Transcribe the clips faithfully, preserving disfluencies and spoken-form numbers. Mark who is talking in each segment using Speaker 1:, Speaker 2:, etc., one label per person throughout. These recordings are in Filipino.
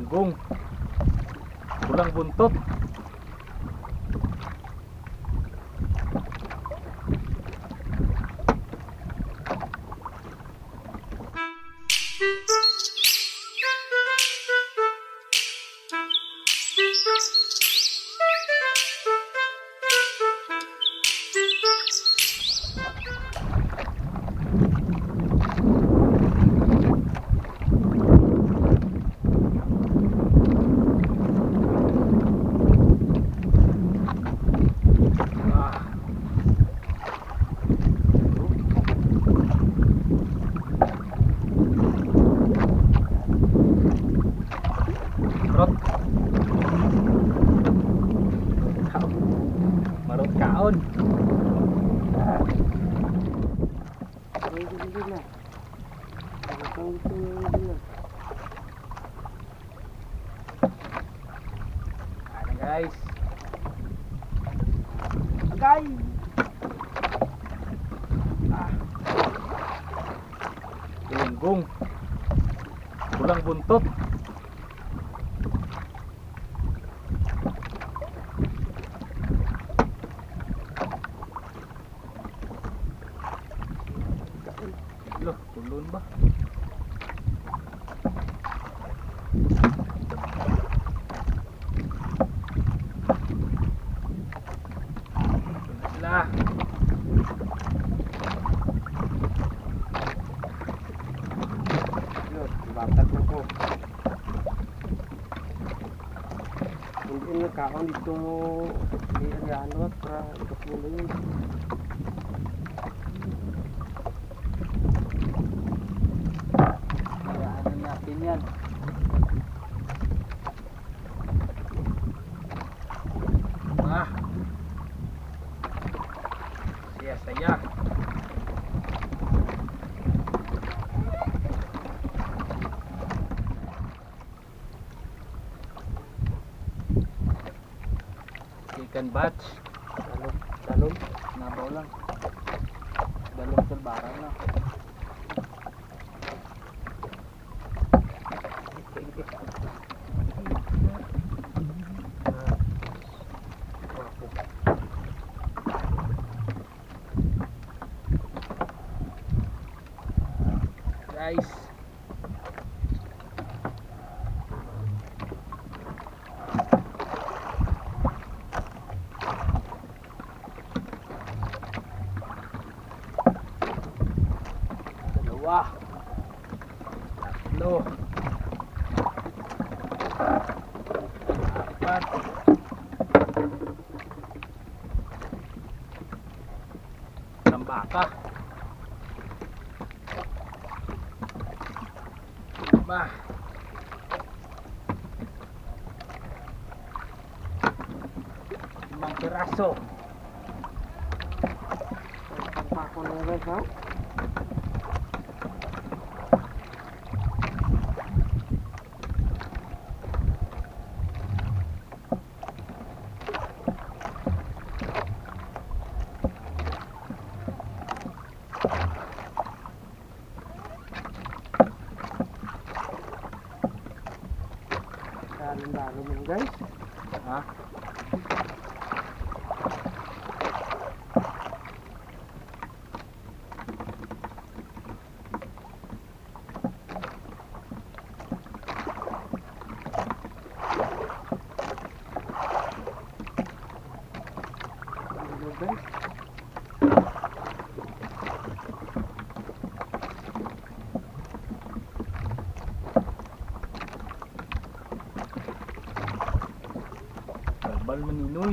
Speaker 1: Galunggong. Kulang buntot. Marot kaon. Ano guys? Agay. Ah. Galunggong. Kulang buntot. Loh, tulun ba? Isla.
Speaker 2: Loh, bakat na ko. Hindi na kaon dito mo ano para ikot mo yun. Natin yan.
Speaker 1: Ah. Saya saya. Ikan batch.
Speaker 2: Dalom, dalom,
Speaker 1: Nabaw lang.
Speaker 2: dalom sa barang na.
Speaker 1: Guys, dalawa, tatlo, apat, tambaka, lima, limang piraso.
Speaker 2: Pako na guys ha. Dalom-dalom yun guys.
Speaker 1: Ha?
Speaker 2: Ano guys?
Speaker 1: Kalbal maninoy.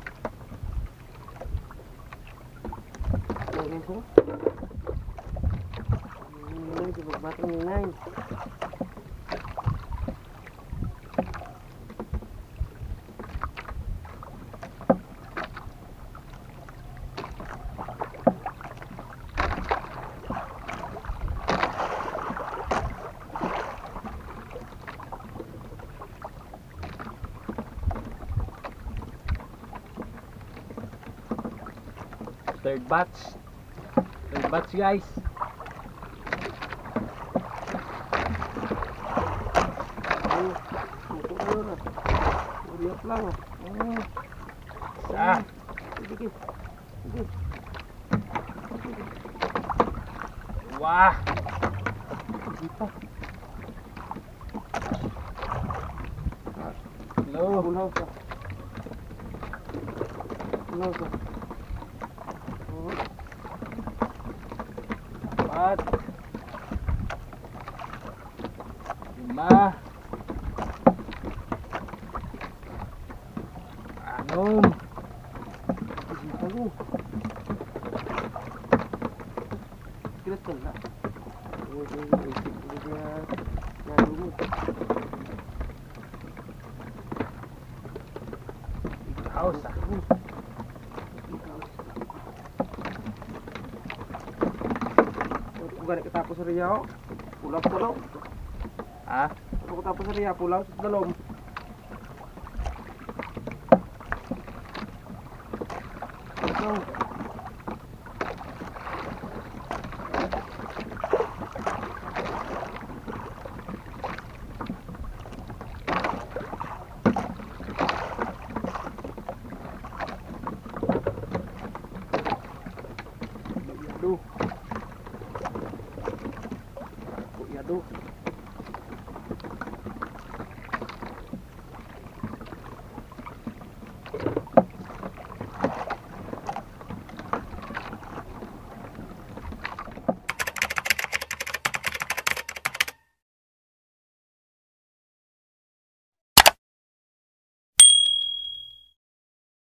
Speaker 2: Ano guys ha? Ini di batang ninay.
Speaker 1: Third batch. Third batch guys.
Speaker 2: lang. Oh.
Speaker 1: Isa.
Speaker 2: Sige, sige. Sige.
Speaker 1: Wah.
Speaker 2: Hindi pa.
Speaker 1: Hello.
Speaker 2: Bulaw ka. Bulaw ka. Oh.
Speaker 1: Apat. Lima. Anom.
Speaker 2: Dito mo. Kilat ka na. Ini dia nyari mo.
Speaker 1: House ah.
Speaker 2: Kung gani katapos sa Riyaw, pulau sa dalom.
Speaker 1: Ha?
Speaker 2: Kung katapos sa Riyaw, pulau sa dalom. Ito. Yado. Yado.